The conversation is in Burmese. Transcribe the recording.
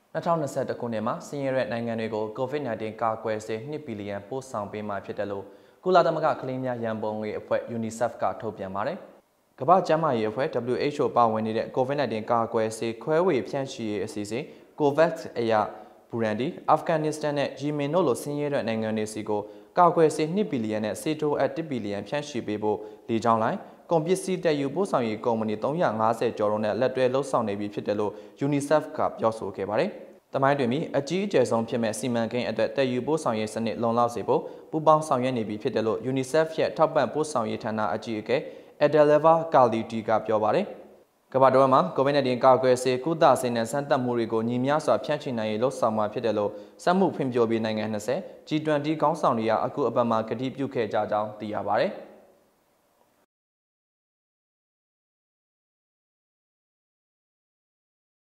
2021 ခုနှစ်မှာဆင်းရဲတဲ့နိုင်ငံတွေကို COVID-19 ကာကွယ်ဆေး2 ဘီလီယံပို့ဆောင်ပေးမှာဖြစ်တယ်လို့ကုလသမဂ္ဂကလေးများရန်ပုံငွေအဖွဲ့ Unicef ကထုတ်ပြန်ပါတယ်။ကမ္ဘာ့ကျန်းမာရေးအဖွဲ့ WHO ပါဝင်နေတဲ့ COVID-19 ကာကွယ်ဆေးခွဲဝေဖြန့်ချိရေးအစီအစဉ် COVAX အရာဘူရန်ဒီအာဖဂန်နစ္စတန်နဲ့ယီမင်တို့လိုဆင်းရဲတဲ့နိုင်ငံတွေစီကိုကာကွယ်ဆေး2 ဘီလီယံနဲ့ဆေးထိုးအပ်1 ဘီလီယံဖြန့်ချိပေးဖို့လေကြောင်းလိုင်းကုန်ပစ္စည်းတက်ယူပို့ဆောင်ရေးကုမ္ပဏီ350ကျော်တို့နဲ့လက်တွဲလှုပ်ဆောင်နေပြီဖြစ်တယ်လို့ Unicef ကပြောဆိုခဲ့ပါတယ်။တမိုင်းတွင်ပြီးအကြီးအကျယ်ဆုံးဖြစ်မဲ့စီမံကိန်းအတွက်တက်ယူပို့ဆောင်ရေးစနစ်လုံလောက်စေဖို့ပူးပေါင်းဆောင်ရွက်နေပြီဖြစ်တယ်လို့ Unicef ရဲ့ထောက်ပံ့ပို့ဆောင်ရေးဌာနအကြီးအကဲ Adeleva Kaliti ကပြောပါတယ်။ကမ္ဘာတော်မှာ COVID-19 ကာကွယ်ဆေးကုသဆေးနဲ့စမ်းသပ်မှုတွေကိုညီမျှစွာဖြန့်ချိနိုင်ရေးလှုပ်ဆောင်မှာဖြစ်တယ်လို့စက်မှုဖွံ့ဖြိုးပြီးနိုင်ငံ20 G20 ခေါင်းဆောင်တွေကအခုအပတ်မှာကတိပြုခဲ့ကြကြောင်းသိရပါတယ်။